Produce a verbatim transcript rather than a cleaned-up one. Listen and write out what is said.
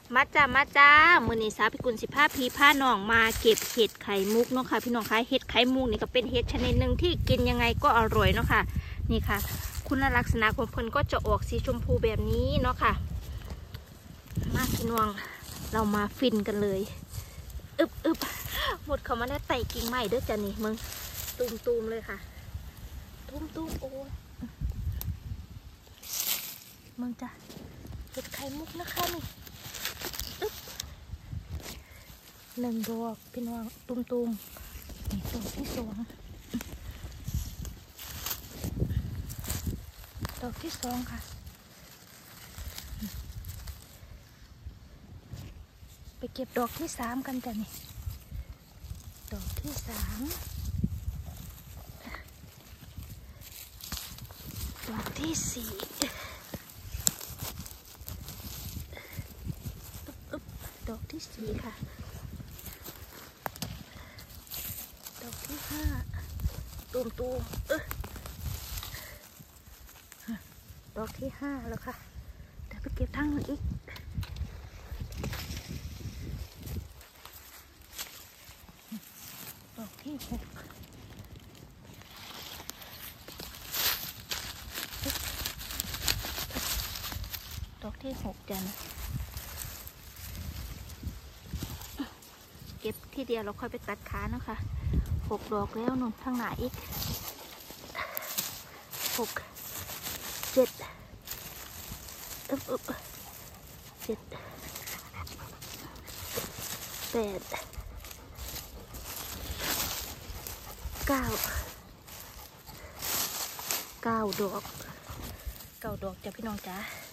มาจ้ามาจ้ามือนี้สาวพิกุลสิผ้าพีผ้าหนองมาเก็บเห็ดไข่มุกเนาะค่ะพี่น้องคะเห็ดไข่มุกนี่ก็เป็นเห็ดชนิดหนึ่งที่กินยังไงก็อร่อยเนาะค่ะนี่ค่ะคุณลักษณะของเพิ่นก็จะออกสีชมพูแบบนี้เนาะค่ะมาพี่น้องเรามาฟินกันเลยอึบอึบหมดเขามาได้ไต่กิ่งไม้ด้วยจ้ะนี่มึงตูมตูมเลยค่ะตูมตูมโอ้มึงจ้ะเห็ดไข่มุกนะคะนี่อึบหนึ่งดอกพี่น้องตูมตูมนี่ดอกที่สองดอกที่สองค่ะไปเก็บดอกที่สามกันจ้ะนี่ดอกที่สามดอกที่สี่ดอกที่สี่ค่ะดอกที่ห้าตูมตูมเออดอกที่ห้าแล้วค่ะเดี๋ยวไปเก็บทั้งนั้นอีกดอกที่หกดอกที่หกจ้ะนะเก็บที่เดียวเราค่อยไปตัดขาเนาะค่ะหกดอกแล้วนุ่นข้างหน้าอีกหกเจ็ดอึบอึบเจ็ดแปดเก้าเก้าดอกเก้าดอกจ้ะพี่น้องจ๋า